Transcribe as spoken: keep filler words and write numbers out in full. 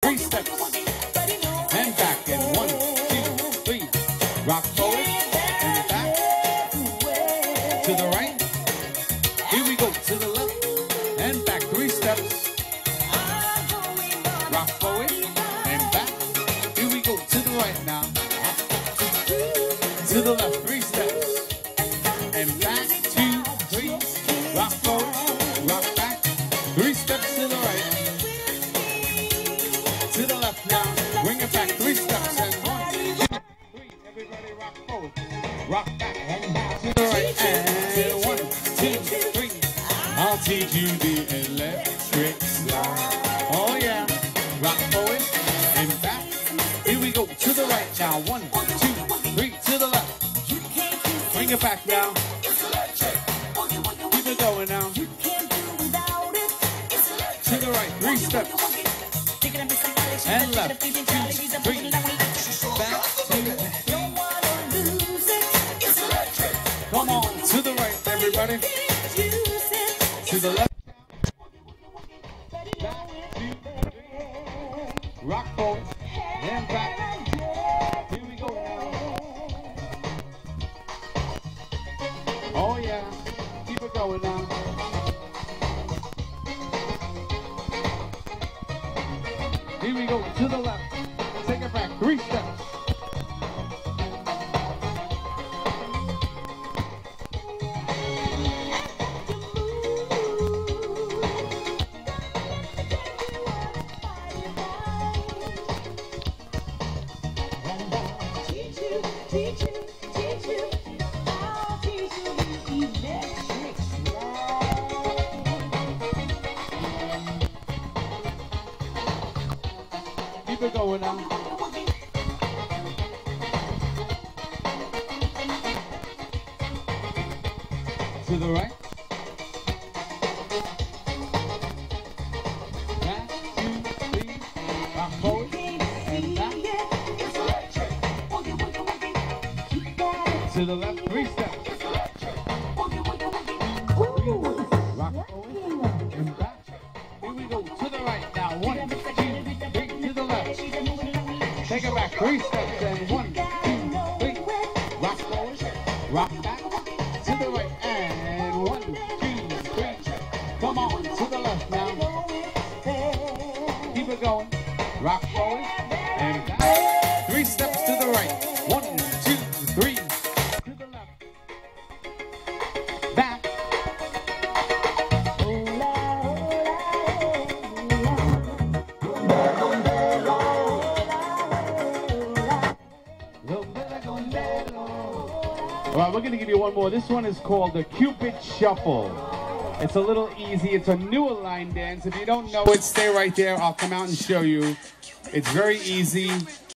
three steps, and back, and one, two, three. Rock forward, and back, to the right. Here we go, to the left, and back, three steps. Rock forward, and back. Here we go, to the right now. To the left, three steps, and back, two, three. Rock forward, rock back, three steps to the right. To the left now, bring it back, three steps, and one, two, three. Everybody rock forward, rock back, and back to the right, and one, two, three. I'll teach you the electric slide. Oh yeah, rock forward, and back. Here we go, to the right now, one, two, three, to the left. Bring it back now. Keep it going now. To the right, three steps. And left, two, three. Back, two. Come on, to the right, everybody. To the left. Back, two, three. Rock forward, and back. Here we go now. Oh yeah, keep it going now. Here we go, to the left. Take it back, three steps. Teach you, teach you, teach you. I'll teach you the electric slide. Keep it going now. To the right. Back, two, three. Rock forward, and back. To the left, three steps. Rock forward, and back. Here we go, to the right now. One, two, three, to the left. Take it back, three steps, and one, two, three. Rock forward, rock back. To the right, and one, two, three. Come on, to the left now. Keep it going. Rock forward, and back. Three steps to the right. One, two, three. To the left. Back. All right, we're going to give you one more. This one is called the Cupid Shuffle. It's a little easy. It's a newer line dance. If you don't know it, stay right there. I'll come out and show you. It's very easy.